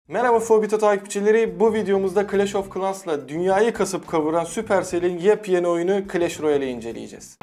Merhaba Fobito takipçileri, bu videomuzda Clash of Clans'la dünyayı kasıp kavuran Supercell'in yepyeni oyunu Clash Royale'i inceleyeceğiz.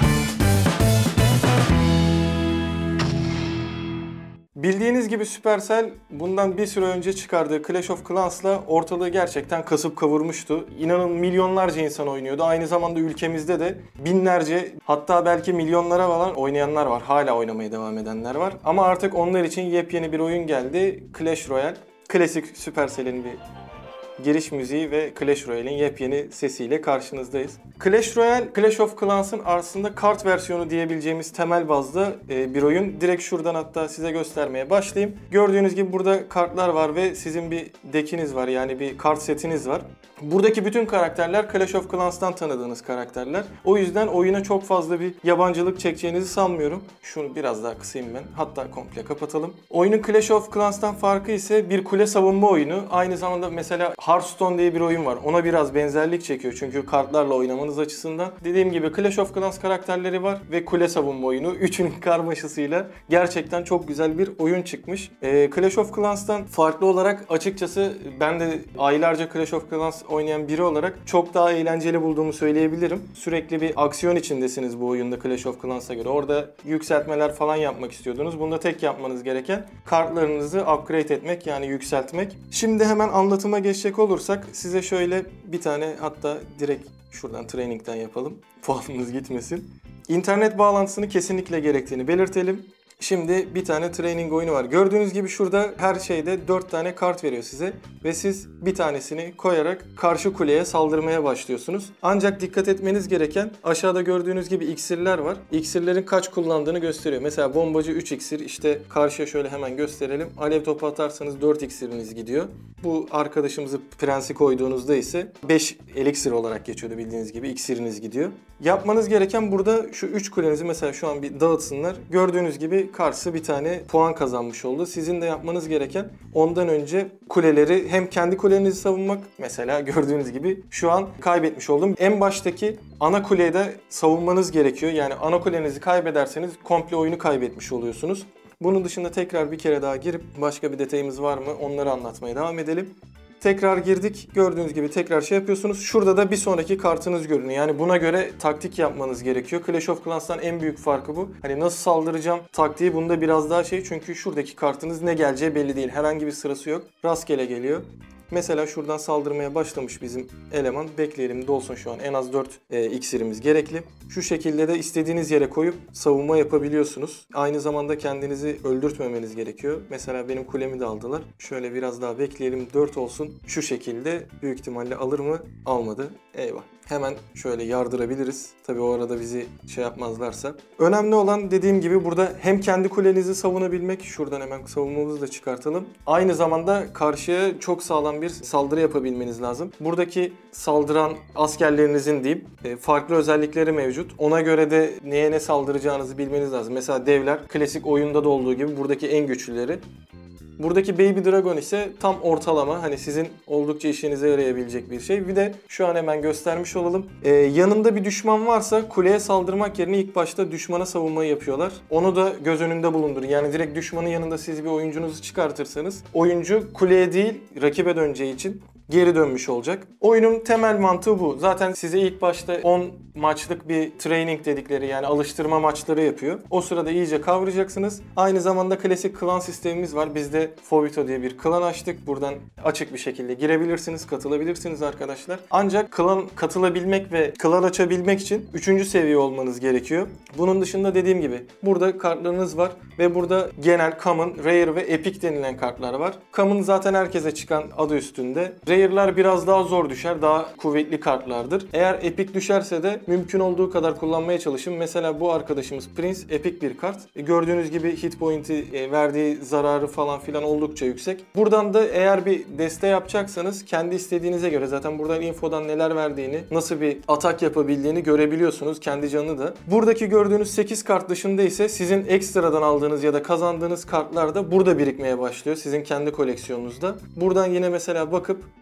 Bildiğiniz gibi Supercell bundan bir süre önce çıkardığı Clash of Clans'la ortalığı gerçekten kasıp kavurmuştu. İnanın milyonlarca insan oynuyordu. Aynı zamanda ülkemizde de binlerce, hatta belki milyonlara falan oynayanlar var. Hala oynamaya devam edenler var. Ama artık onlar için yepyeni bir oyun geldi. Clash Royale. Klasik Supercell'in bir giriş müziği ve Clash Royale'in yepyeni sesiyle karşınızdayız. Clash Royale, Clash of Clans'ın aslında kart versiyonu diyebileceğimiz temel bazda bir oyun. Direkt şuradan hatta size göstermeye başlayayım. Gördüğünüz gibi burada kartlar var ve sizin bir dekiniz var, yani bir kart setiniz var. Buradaki bütün karakterler Clash of Clans'tan tanıdığınız karakterler. O yüzden oyuna çok fazla bir yabancılık çekeceğinizi sanmıyorum. Şunu biraz daha kısayım ben. Hatta komple kapatalım. Oyunun Clash of Clans'tan farkı ise bir kule savunma oyunu. Aynı zamanda mesela Hearthstone diye bir oyun var. Ona biraz benzerlik çekiyor çünkü kartlarla oynamanız açısından. Dediğim gibi Clash of Clans karakterleri var ve kule savunma oyunu. Üçünün karmaşasıyla gerçekten çok güzel bir oyun çıkmış. Clash of Clans'tan farklı olarak açıkçası ben de aylarca Clash of Clans oynayan biri olarak çok daha eğlenceli bulduğumu söyleyebilirim. Sürekli bir aksiyon içindesiniz bu oyunda Clash of Clans'a göre. Orada yükseltmeler falan yapmak istiyordunuz. Bunda tek yapmanız gereken kartlarınızı upgrade etmek, yani yükseltmek. Şimdi hemen anlatıma geçecek olursak size şöyle bir tane, hatta direkt şuradan training'den yapalım. Puanımız gitmesin. İnternet bağlantısını kesinlikle gerektiğini belirtelim. Şimdi bir tane training oyunu var. Gördüğünüz gibi şurada her şeyde 4 tane kart veriyor size. Ve siz bir tanesini koyarak karşı kuleye saldırmaya başlıyorsunuz. Ancak dikkat etmeniz gereken, aşağıda gördüğünüz gibi iksirler var. İksirlerin kaç kullandığını gösteriyor. Mesela bombacı 3 iksir, işte karşıya şöyle hemen gösterelim. Alev topu atarsanız 4 iksiriniz gidiyor. Bu arkadaşımızı prensi koyduğunuzda ise 5 eliksir olarak geçiyordu, bildiğiniz gibi iksiriniz gidiyor. Yapmanız gereken burada şu 3 kulenizi mesela şu an bir dağıtsınlar. Gördüğünüz gibi karşısı bir tane puan kazanmış oldu. Sizin de yapmanız gereken ondan önce kuleleri, hem kendi kulenizi savunmak, mesela gördüğünüz gibi şu an kaybetmiş oldum. En baştaki ana kuleyi de savunmanız gerekiyor. Yani ana kulenizi kaybederseniz komple oyunu kaybetmiş oluyorsunuz. Bunun dışında tekrar bir kere daha girip başka bir detayımız var mı onları anlatmaya devam edelim. Tekrar girdik. Gördüğünüz gibi tekrar şey yapıyorsunuz. Şurada da bir sonraki kartınız görünüyor. Yani buna göre taktik yapmanız gerekiyor. Clash of Clans'tan en büyük farkı bu. Hani nasıl saldıracağım taktiği bunda biraz daha şey. Çünkü şuradaki kartınız ne geleceği belli değil. Herhangi bir sırası yok. Rastgele geliyor. Mesela şuradan saldırmaya başlamış bizim eleman. Bekleyelim, dolsun şu an. En az 4 iksirimiz gerekli. Şu şekilde de istediğiniz yere koyup savunma yapabiliyorsunuz. Aynı zamanda kendinizi öldürtmemeniz gerekiyor. Mesela benim kulemi de aldılar. Şöyle biraz daha bekleyelim, 4 olsun. Şu şekilde büyük ihtimalle alır mı? Almadı. Eyvah. Hemen şöyle yardırabiliriz. Tabii o arada bizi şey yapmazlarsa. Önemli olan, dediğim gibi, burada hem kendi kulenizi savunabilmek. Şuradan hemen savunmamızı da çıkartalım. Aynı zamanda karşıya çok sağlam bir saldırı yapabilmeniz lazım. Buradaki saldıran askerlerinizin diyeyim farklı özellikleri mevcut. Ona göre de neye ne saldıracağınızı bilmeniz lazım. Mesela devler klasik oyunda da olduğu gibi buradaki en güçlüleri. Buradaki Baby Dragon ise tam ortalama, hani sizin oldukça işinize yarayabilecek bir şey. Bir de şu an hemen göstermiş olalım. Yanında bir düşman varsa kuleye saldırmak yerine ilk başta düşmana savunmayı yapıyorlar. Onu da göz önünde bulundurun. Yani direkt düşmanın yanında siz bir oyuncunuzu çıkartırsanız oyuncu kuleye değil rakibe döneceği için geri dönmüş olacak. Oyunun temel mantığı bu. Zaten size ilk başta 10 maçlık bir training dedikleri, yani alıştırma maçları yapıyor. O sırada iyice kavrayacaksınız. Aynı zamanda klasik klan sistemimiz var. Biz de Fobito diye bir klan açtık. Buradan açık bir şekilde girebilirsiniz, katılabilirsiniz arkadaşlar. Ancak klan katılabilmek ve klan açabilmek için 3. seviye olmanız gerekiyor. Bunun dışında dediğim gibi burada kartlarınız var ve burada genel, common, rare ve epic denilen kartlar var. Common zaten herkese çıkan adı üstünde. Rare'lar biraz daha zor düşer, daha kuvvetli kartlardır. Eğer epic düşerse de mümkün olduğu kadar kullanmaya çalışın. Mesela bu arkadaşımız Prince epic bir kart. Gördüğünüz gibi hit point'i, verdiği zararı falan filan oldukça yüksek. Buradan da eğer bir deste yapacaksanız kendi istediğinize göre, zaten buradan infodan neler verdiğini, nasıl bir atak yapabildiğini görebiliyorsunuz, kendi canını da. Buradaki gördüğünüz 8 kart dışında ise sizin ekstradan aldığınız ya da kazandığınız kartlar da burada birikmeye başlıyor, sizin kendi koleksiyonunuzda. Buradan yine mesela bakıp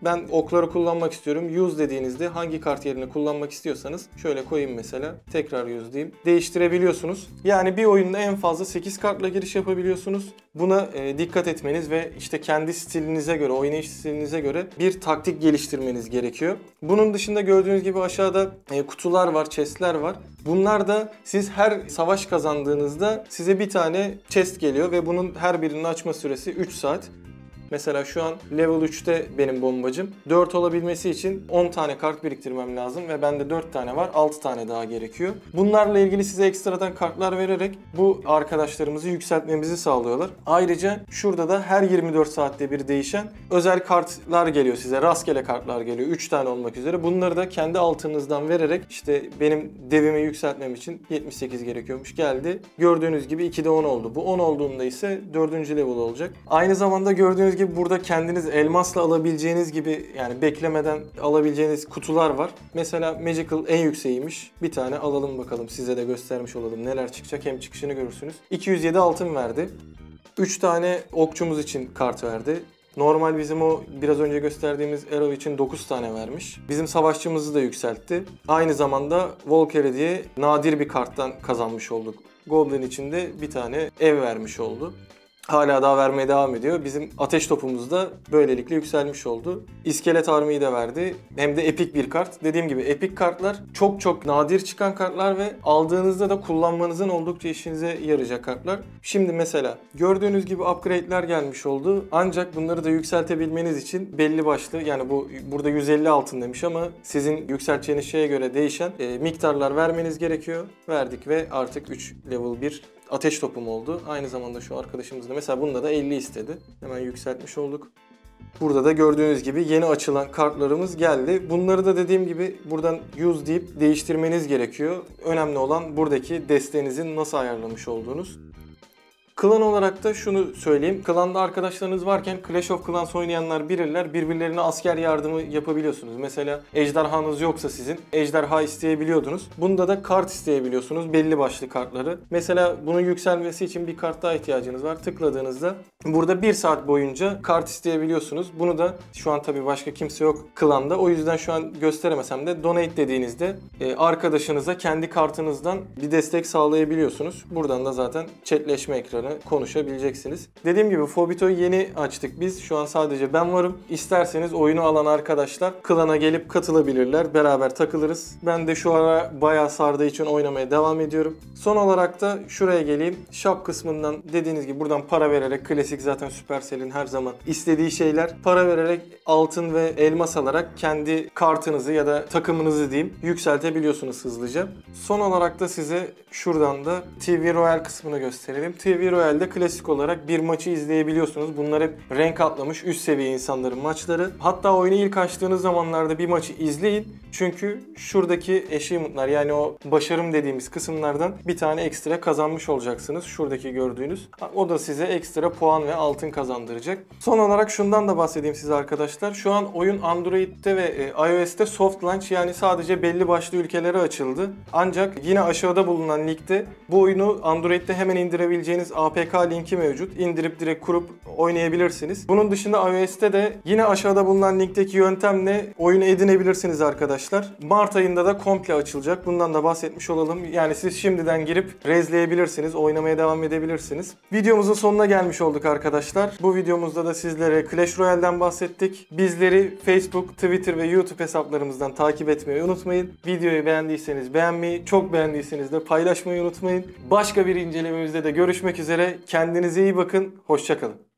Ben okları kullanmak istiyorum. Use dediğinizde hangi kart yerini kullanmak istiyorsanız şöyle koyayım mesela. Tekrar use diyeyim. Değiştirebiliyorsunuz. Yani bir oyunda en fazla 8 kartla giriş yapabiliyorsunuz. Buna dikkat etmeniz ve işte kendi stilinize göre, oynayış stilinize göre bir taktik geliştirmeniz gerekiyor. Bunun dışında gördüğünüz gibi aşağıda kutular var, chestler var. Bunlar da siz her savaş kazandığınızda size bir tane chest geliyor ve bunun her birinin açma süresi 3 saat. Mesela şu an level 3'te benim bombacım. 4 olabilmesi için 10 tane kart biriktirmem lazım ve bende 4 tane var. 6 tane daha gerekiyor. Bunlarla ilgili size ekstradan kartlar vererek bu arkadaşlarımızı yükseltmemizi sağlıyorlar. Ayrıca şurada da her 24 saatte bir değişen özel kartlar geliyor size. Rastgele kartlar geliyor. 3 tane olmak üzere. Bunları da kendi altınızdan vererek işte benim devimi yükseltmem için 78 gerekiyormuş. Geldi. Gördüğünüz gibi 2'de 10 oldu. Bu 10 olduğunda ise 4. level olacak. Aynı zamanda gördüğünüz gibi burada kendiniz elmasla alabileceğiniz gibi yani beklemeden alabileceğiniz kutular var. Mesela Magical en yükseğiymiş. Bir tane alalım bakalım, size de göstermiş olalım neler çıkacak, hem çıkışını görürsünüz. 207 altın verdi. 3 tane okçumuz için kart verdi. Normal bizim o biraz önce gösterdiğimiz Arrow için 9 tane vermiş. Bizim savaşçımızı da yükseltti. Aynı zamanda Valkyrie diye nadir bir karttan kazanmış olduk. Goblin için de bir tane ev vermiş oldu. Hala daha vermeye devam ediyor. Bizim ateş topumuz da böylelikle yükselmiş oldu. İskelet Army'yi de verdi. Hem de epik bir kart. Dediğim gibi epik kartlar çok nadir çıkan kartlar ve aldığınızda da kullanmanızın oldukça işinize yarayacak kartlar. Şimdi mesela gördüğünüz gibi upgrade'ler gelmiş oldu. Ancak bunları da yükseltebilmeniz için belli başlı, yani burada 150 altın demiş ama sizin yükselteceğiniz şeye göre değişen miktarlar vermeniz gerekiyor. Verdik ve artık 3 level 1 ateş topum oldu. Aynı zamanda şu arkadaşımız da mesela bunda da 50 istedi. Hemen yükseltmiş olduk. Burada da gördüğünüz gibi yeni açılan kartlarımız geldi. Bunları da dediğim gibi buradan use deyip değiştirmeniz gerekiyor. Önemli olan buradaki desteğinizin nasıl ayarlamış olduğunuz. Klan olarak da şunu söyleyeyim. Klanda arkadaşlarınız varken Clash of Clans oynayanlar bilirler. Birbirlerine asker yardımı yapabiliyorsunuz. Mesela ejderhanız yoksa sizin ejderha isteyebiliyordunuz. Bunda da kart isteyebiliyorsunuz. Belli başlı kartları. Mesela bunun yükselmesi için bir kart daha ihtiyacınız var. Tıkladığınızda burada 1 saat boyunca kart isteyebiliyorsunuz. Bunu da şu an tabii başka kimse yok klanda. O yüzden şu an gösteremesem de donate dediğinizde arkadaşınıza kendi kartınızdan bir destek sağlayabiliyorsunuz. Buradan da zaten chatleşme ekranı konuşabileceksiniz. Dediğim gibi Fobito'yu yeni açtık biz. Şu an sadece ben varım. İsterseniz oyunu alan arkadaşlar klana gelip katılabilirler. Beraber takılırız. Ben de şu ara bayağı sardığı için oynamaya devam ediyorum. Son olarak da şuraya geleyim. Shop kısmından dediğiniz gibi buradan para vererek, klasik zaten Supercell'in her zaman istediği şeyler, para vererek altın ve elmas alarak kendi kartınızı ya da takımınızı diyeyim yükseltebiliyorsunuz hızlıca. Son olarak da size şuradan da TV Royal kısmını gösterelim. TV Royal'de klasik olarak bir maçı izleyebiliyorsunuz. Bunlar hep renk atlamış üst seviye insanların maçları. Hatta oyunu ilk açtığınız zamanlarda bir maçı izleyin. Çünkü şuradaki achievement'lar, yani o başarım dediğimiz kısımlardan bir tane ekstra kazanmış olacaksınız. Şuradaki gördüğünüz. O da size ekstra puan ve altın kazandıracak. Son olarak şundan da bahsedeyim size arkadaşlar. Şu an oyun Android'de ve iOS'te soft launch, yani sadece belli başlı ülkelere açıldı. Ancak yine aşağıda bulunan linkte bu oyunu Android'de hemen indirebileceğiniz APK linki mevcut. İndirip direkt kurup oynayabilirsiniz. Bunun dışında iOS'te de yine aşağıda bulunan linkteki yöntemle oyunu edinebilirsiniz arkadaşlar. Mart ayında da komple açılacak. Bundan da bahsetmiş olalım. Yani siz şimdiden girip rezleyebilirsiniz. Oynamaya devam edebilirsiniz. Videomuzun sonuna gelmiş olduk arkadaşlar. Bu videomuzda da sizlere Clash Royale'den bahsettik. Bizleri Facebook, Twitter ve YouTube hesaplarımızdan takip etmeyi unutmayın. Videoyu beğendiyseniz beğenmeyi, çok beğendiyseniz de paylaşmayı unutmayın. Başka bir incelememizde de görüşmek üzere. Kendinize iyi bakın. Hoşça kalın.